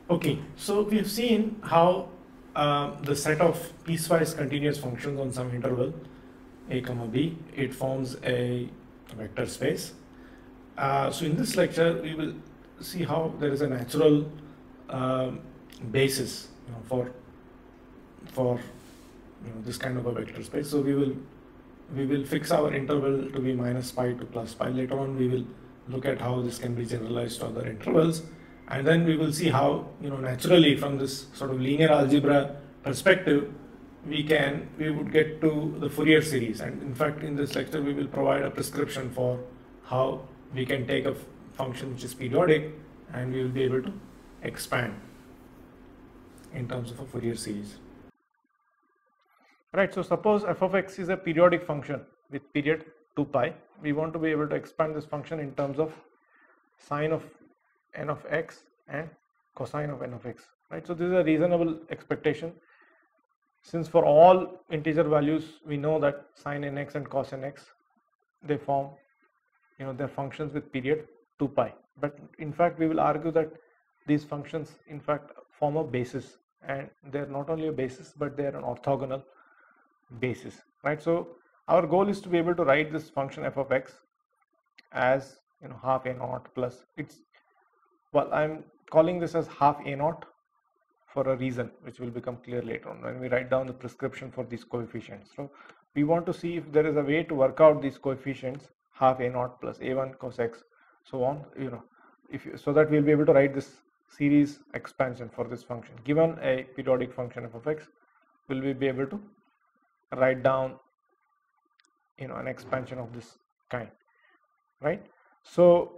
Okay, so we have seen how the set of piecewise continuous functions on some interval a comma b, it forms a vector space. So in this lecture, we will see how there is a natural basis, for this kind of a vector space. So we will fix our interval to be minus pi to plus pi. Later on, we will look at how this can be generalized to other intervals, and then we will see how naturally from this sort of linear algebra perspective we would get to the Fourier series. And in fact, in this lecture, we will provide a prescription for how we can take a function which is periodic and we will be able to expand in terms of a Fourier series. Right, so suppose f of x is a periodic function with period 2 pi. We want to be able to expand this function in terms of sine of n of x and cosine of n of x. Right, so this is a reasonable expectation, since for all integer values we know that sine nx and cos nx, they form their functions with period 2 pi. But in fact, we will argue that these functions in fact form a basis, and they are not only a basis but they are an orthogonal basis, right? So our goal is to be able to write this function f of x as half a naught plus, I'm calling this as half a naught for a reason which will become clear later on when we write down the prescription for these coefficients. So we want to see if there is a way to work out these coefficients, half a naught plus a1 cos x, so on, so that we'll be able to write this series expansion for this function. Given a periodic function f of x, will we be able to write down an expansion of this kind, right? So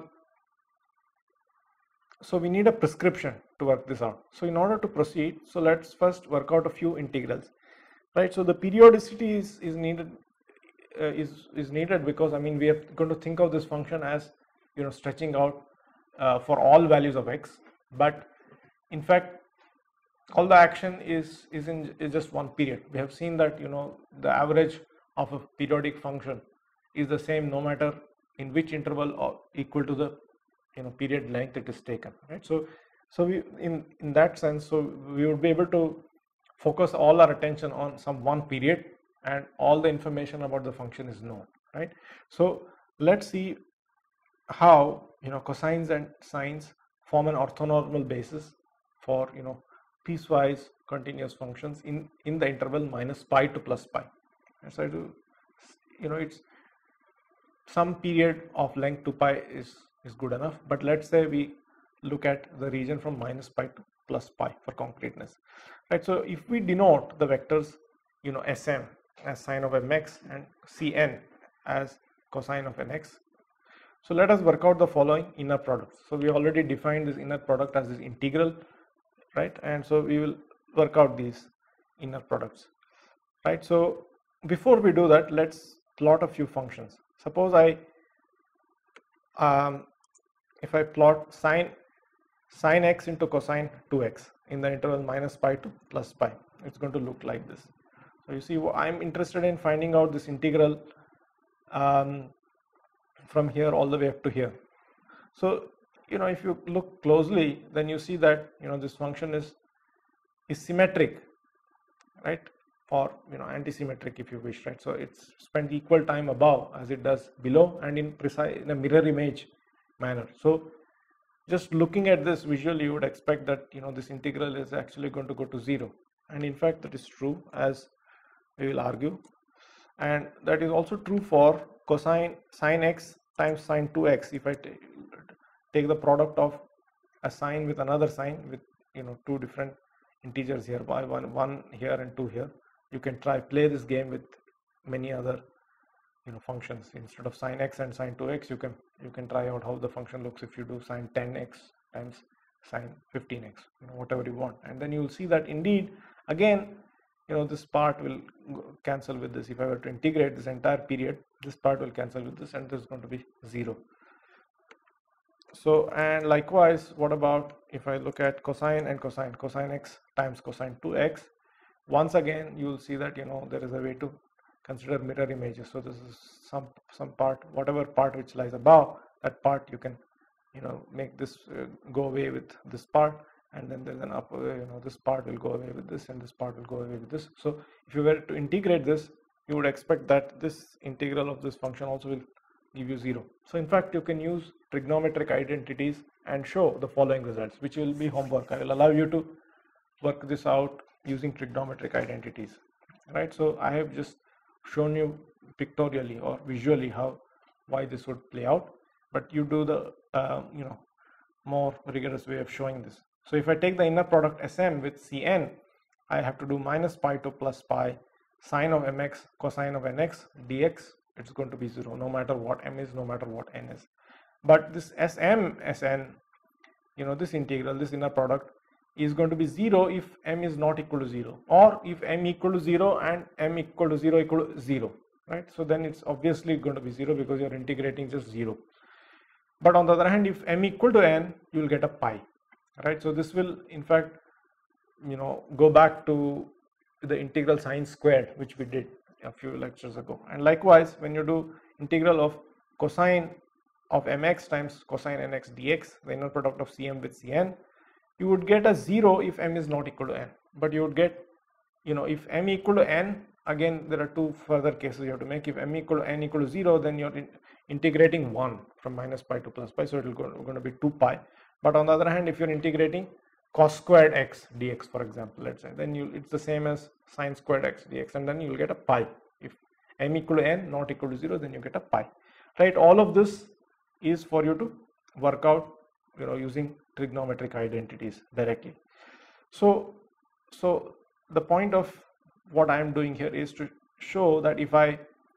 so we need a prescription to work this out. So in order to proceed, so let's first work out a few integrals, right? So the periodicity is needed is needed because we are going to think of this function as stretching out for all values of x, but in fact all the action is just one period. We have seen that the average of a periodic function is the same no matter in which interval or equal to the period length it is taken, right? So we in that sense, so we would be able to focus all our attention on some one period and all the information about the function is known, right? So let's see how cosines and sines form an orthonormal basis for piecewise continuous functions in the interval minus pi to plus pi. And so it's some period of length 2 pi is good enough, but let's say we look at the region from minus pi to plus pi for concreteness, right? So if we denote the vectors Sm as sine of mx and Cn as cosine of nx, so let us work out the following inner products. So we already defined this inner product as this integral, right? And so we will work out these inner products, right? So before we do that, let's plot a few functions. Suppose if I plot sine x into cosine 2x in the interval minus pi to plus pi, it's going to look like this. So you see, I'm interested in finding out this integral from here all the way up to here. So if you look closely, then you see that this function is symmetric, right? Or anti-symmetric if you wish, right? So it's spent equal time above as it does below and in a mirror image manner. So just looking at this visually, you would expect that this integral is actually going to go to 0, and in fact that is true, as we will argue. And that is also true for sine x times sine 2x. If I take the product of a sine with another sine with two different integers here, by one here and 2 here, you can play this game with many other functions. Instead of sine x and sine 2x, you can try out how the function looks if you do sine 10x times sine 15x, whatever you want, and then you will see that indeed again this part will cancel with this. If I were to integrate this entire period, this part will cancel with this and this is going to be 0. So, and likewise, what about if I look at cosine and cosine x times cosine 2x, once again you will see that there is a way to consider mirror images. So this is some part, whatever part which lies above, that part you can make this go away with this part, and then there's an upper, this part will go away with this and this part will go away with this. So if you were to integrate this, you would expect that this integral of this function also will give you 0. So in fact, you can use trigonometric identities and show the following results, which will be homework. I will allow you to work this out using trigonometric identities, right? So I have just shown you pictorially or visually why this would play out, but you do the more rigorous way of showing this. So if I take the inner product Sm with Cn, I have to do minus pi to plus pi sine of mx cosine of nx dx. It's going to be 0 no matter what m is, no matter what n is. But this Sn, this integral, this inner product is going to be 0 if m is not equal to 0, or if m equal to 0 and m equal to 0 equal to 0, right? So then it's obviously going to be 0 because you're integrating just 0. But on the other hand, if m equal to n, you will get a pi, right? So this will in fact go back to the integral sine squared, which we did a few lectures ago. And likewise, when you do integral of cosine of mx times cosine nx dx, the inner product of Cm with Cn, you would get a 0 if m is not equal to n. But you would get, if m equal to n, again there are two further cases you have to make. If m equal to n equal to 0, then you're integrating 1 from minus pi to plus pi, so it will going to be 2 pi. But on the other hand, if you're integrating cos squared x dx, for example, let's say, then it's the same as sine squared x dx, and then you'll get a pi. If m equal to n not equal to 0, then you get a pi, right? All of this is for you to work out, using trigonometric identities directly. So the point of what I am doing here is to show that if I,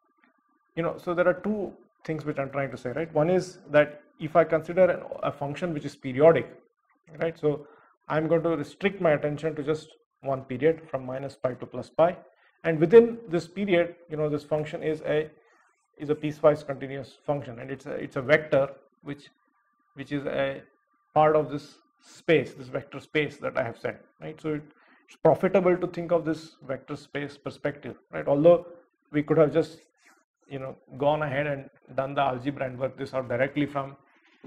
so there are two things which I'm trying to say, right? One is that if I consider a function which is periodic, right? So I'm going to restrict my attention to just one period from minus pi to plus pi, and within this period, this function is a piecewise continuous function, and it's a vector which is a part of this space, this vector space that I have said, right? So it's profitable to think of this vector space perspective, right? Although we could have just gone ahead and done the algebra and worked this out directly from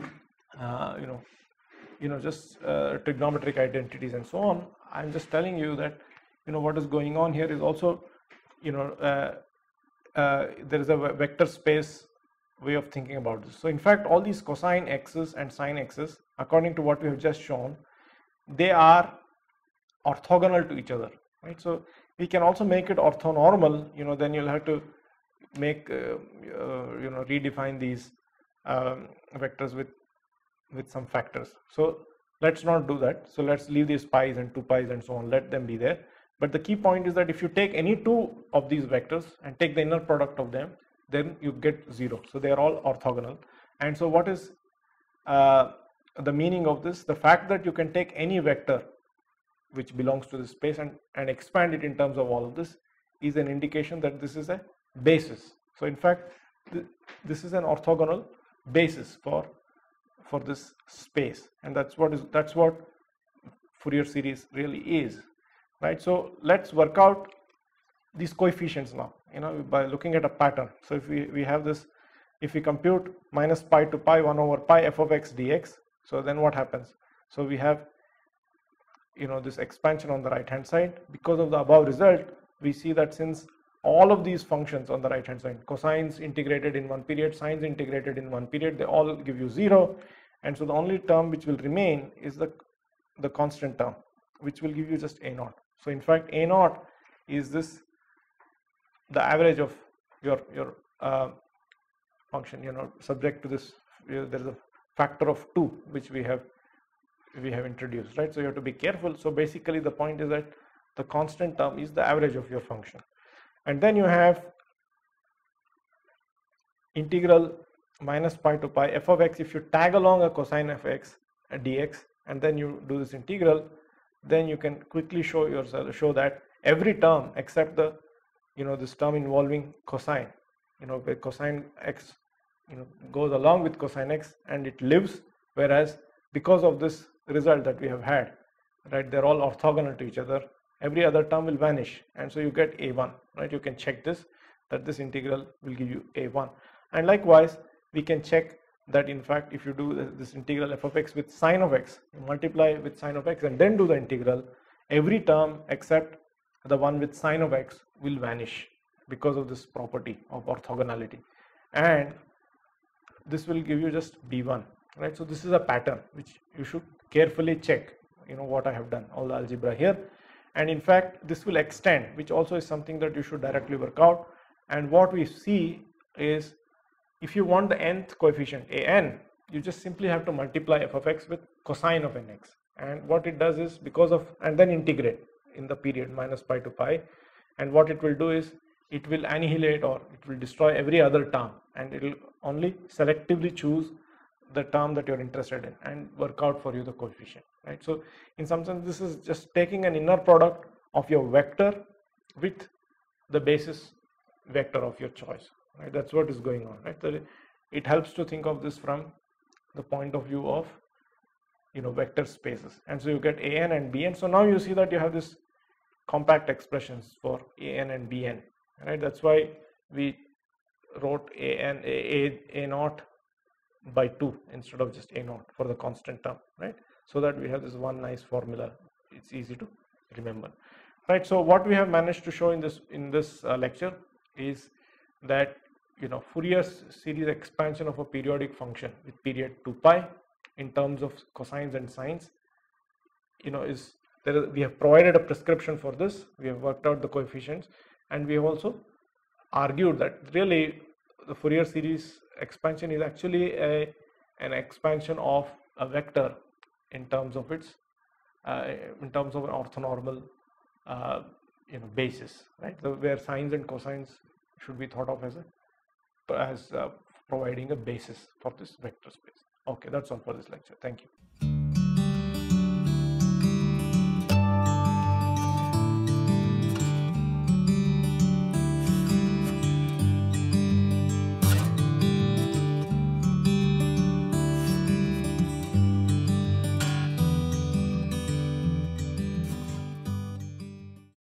just trigonometric identities and so on. I'm just telling you that what is going on here is also there is a vector space way of thinking about this. So in fact, all these cosine x's and sine x's, according to what we have just shown, they are orthogonal to each other, right? So we can also make it orthonormal. Then you'll have to make redefine these vectors with some factors. So let's not do that. So let's leave these pi's and 2 pi's and so on, let them be there. But the key point is that if you take any two of these vectors and take the inner product of them, then you get 0. So they are all orthogonal. And so what is the meaning of this? The fact that you can take any vector which belongs to this space and expand it in terms of all of this is an indication that this is a basis. So in fact, this is an orthogonal basis for this space, and that's what Fourier series really is, right? So let's work out these coefficients now, by looking at a pattern. So if we have this, if we compute minus pi to pi 1 over pi f of x dx, so then what happens? So we have this expansion on the right hand side. Because of the above result, we see that since all of these functions on the right hand side, cosines integrated in one period, sines integrated in one period, they all give you 0, and so the only term which will remain is the constant term, which will give you just a naught. So in fact, a naught is the average of your function, subject to this. There is a factor of 2 which we have introduced, right? So you have to be careful. So basically the point is that the constant term is the average of your function, and then you have integral minus pi to pi f of x. If you tag along a cosine of x dx and then you do this integral, then you can quickly show that every term except the this term involving cosine, where cosine x goes along with cosine x and it lives, whereas because of this result that we have had, right, they're all orthogonal to each other, every other term will vanish, and so you get a1, right? You can check this, that this integral will give you a1. And likewise we can check that in fact if you do this integral f of x with sine of x, you multiply with sine of x and then do the integral, every term except the one with sine of x will vanish because of this property of orthogonality, and this will give you just b1, right? So this is a pattern which you should carefully check, you know what I have done, all the algebra here, and in fact this will extend, which also is something that you should directly work out. And what we see is, if you want the nth coefficient an, you just simply have to multiply f of x with cosine of nx, and what it does is, because of, and then integrate in the period minus pi to pi, and what it will do is it will annihilate, or it will destroy every other term, and it will only selectively choose the term that you're interested in and work out for you the coefficient, right? So in some sense this is just taking an inner product of your vector with the basis vector of your choice, right? That's what is going on, right? So it helps to think of this from the point of view of, you know, vector spaces, and so you get an and bn. So now you see that you have this compact expressions for an and bn, right? That's why we wrote a naught by 2 instead of just a naught for the constant term, right? So that we have this one nice formula, it's easy to remember, right? So what we have managed to show in this lecture is that, you know, Fourier series expansion of a periodic function with period 2 pi in terms of cosines and sines, you know, is there. We have provided a prescription for this, we have worked out the coefficients, and we have also argued that really the Fourier series expansion is actually an expansion of a vector in terms of its in terms of an orthonormal you know, basis, right? So where sines and cosines should be thought of as providing a basis for this vector space. Okay, that's all for this lecture. Thank you.